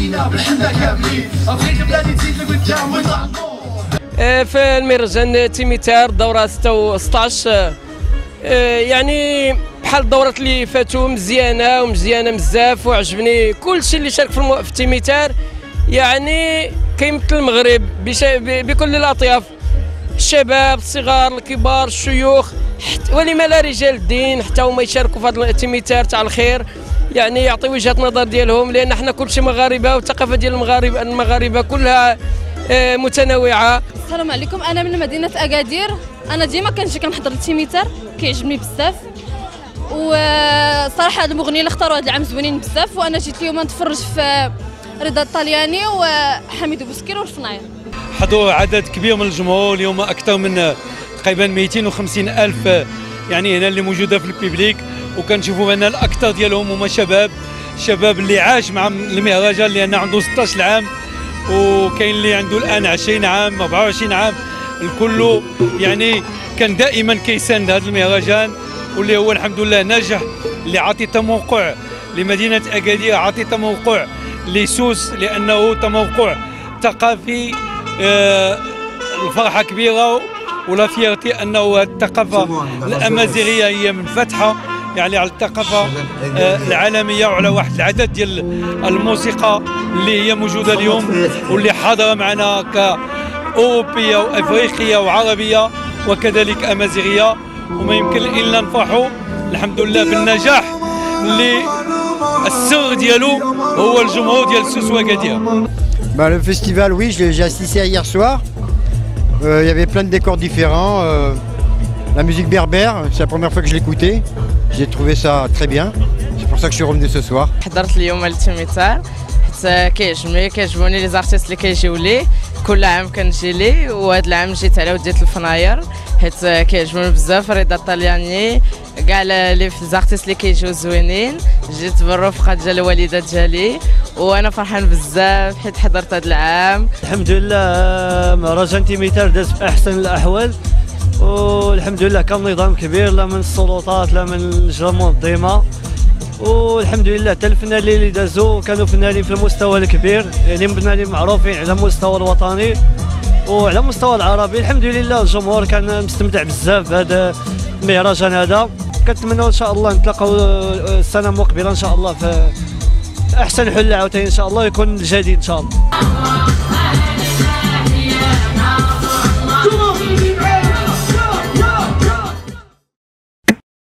علينا بالحنة كاملين افريقيا بلادي تزيد لقدام ونطلع. في المهرجان تيميتار الدورة 16 يعني بحال الدورات اللي فاتوا مزيانه بزاف، وعجبني كلشي اللي شارك في تيميتار، يعني كيمثل المغرب بكل الاطياف، الشباب الصغار الكبار الشيوخ، ولما لا رجال الدين حتى هما يشاركوا في هذا التيميتار تاع الخير، يعني يعطي وجهه نظر ديالهم، لان حنا كلشي مغاربه والثقافه ديال المغاربه كلها متنوعه. السلام عليكم، انا من مدينه اكادير. انا ديما كنجي كنحضر التيميتار، كيعجبني بزاف، وصراحه هاد المغنيين اللي اختاروا هذا العام زوينين بزاف، وانا جيت اليوم نتفرج في رضا الطلياني وحميد بوسكير والفناير. حضور عدد كبير من الجمهور اليوم، اكثر من تقريبا 250 الف يعني هنا اللي موجوده في البيبليك، وكنشوفوا ان الاكثر ديالهم هما شباب اللي عاش مع المهرجان، لان عنده 16 عام، وكاين اللي عنده الان 20 عام 24 عام. الكل يعني كان دائما كيساند هذا المهرجان، واللي هو الحمد لله نجح، اللي عطي تموقع لمدينه اكادير، عطي تموقع لسوس، لانه تموقع ثقافي. الفرحه كبيره ولا فيرتي انه الثقافه الامازيغيه هي منفتحه يعني على الثقافه العالميه، وعلى واحد العدد ديال الموسيقى اللي هي موجوده اليوم، واللي حاضره معنا كاوروبيه وافريقيه وعربيه وكذلك امازيغيه. وما يمكن الا نفرحوا الحمد لله بالنجاح اللي السر ديالو هو الجمهور ديال سوس وأكادير. Le festival, oui, j'ai assisté hier soir. Il y avait plein de décors différents. La musique berbère, c'est la première fois que je l'écoutais. J'ai trouvé ça très bien. C'est pour ça que je suis revenu ce soir. حضرت اليوم التيميتار حيت كيعجبوني لي زارتيست اللي كيجيو ليه، كل عام كنجي ليه، وهذا العام جيت على وديت الفناير حيت كيعجبوني بزاف. رضا الطلياني كاع لي زارتيست اللي كيجيو زوينين، جيت بالرفقه ديال الوالده ديالي، وانا فرحان بزاف حيت حضرت هذا العام. الحمد لله مهرجان تيميتار داز في احسن الاحوال، والحمد لله كان نظام كبير، لا من السلطات لا من اللجنه المنظمه، والحمد لله حتى الفنانين اللي دازوا كانوا فنانين في المستوى الكبير، يعني فنانين معروفين على المستوى الوطني وعلى المستوى العربي. الحمد لله الجمهور كان مستمتع بزاف بهذا المهرجان هذا. كنتمنوا ان شاء الله نتلاقاو السنه المقبله ان شاء الله في احسن حل عاوتاني ان شاء الله، يكون جديد ان شاء الله.